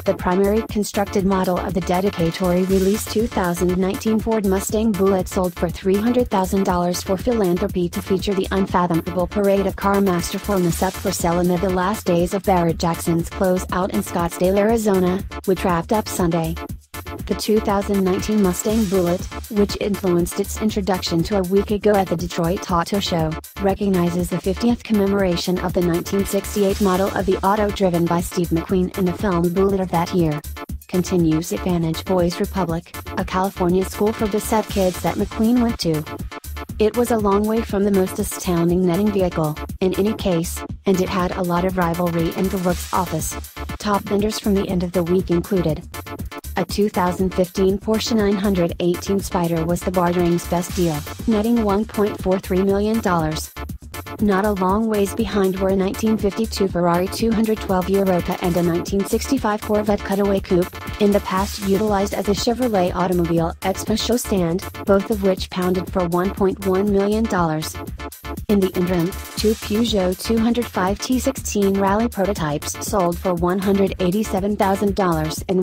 The primary constructed model of the dedicatory released 2019 Ford Mustang Bullitt sold for $300,000 for philanthropy to feature the unfathomable parade of car masterfulness up for sale amid the last days of Barrett-Jackson's closeout in Scottsdale, Arizona, which wrapped up Sunday. The 2019 Mustang Bullitt, which influenced its introduction to a week ago at the Detroit Auto Show, recognizes the 50th commemoration of the 1968 model of the auto driven by Steve McQueen in the film Bullitt of that year. Continues Advantage Boys Republic, a California school for beset kids that McQueen went to. It was a long way from the most astounding netting vehicle, in any case, and it had a lot of rivalry in the works office. Top vendors from the end of the week included: a 2015 Porsche 918 Spyder was the bartering's best deal, netting $1.43 million. Not a long ways behind were a 1952 Ferrari 212 Europa and a 1965 Corvette Cutaway Coupe, in the past utilized as a Chevrolet Automobile Expo show stand, both of which pounded for $1.1 million. In the interim, two Peugeot 205 T16 Rally prototypes sold for $187,000 and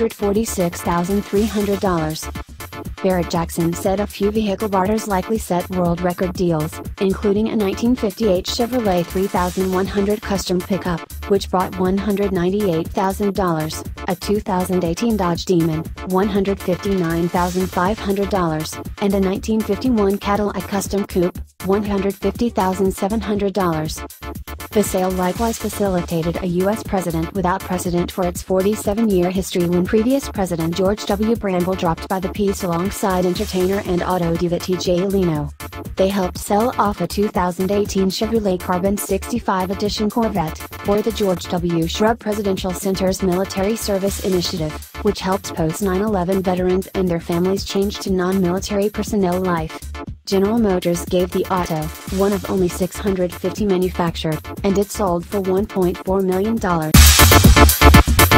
$146,300. Barrett-Jackson said a few vehicle barters likely set world record deals, including a 1958 Chevrolet 3100 custom pickup, which brought $198,000, a 2018 Dodge Demon, $159,500, and a 1951 Cadillac custom coupe, $150,700. The sale likewise facilitated a U.S. president without precedent for its 47-year history when previous President George W. Bramble dropped by the piece alongside entertainer and auto diva T.J. Leno. They helped sell off a 2018 Chevrolet Carbon 65 Edition Corvette, for the George W. Shrub Presidential Center's Military Service Initiative, which helped post 9/11 veterans and their families change to non-military personnel life. General Motors gave the auto, one of only 650 manufactured, and it sold for $1.4 million.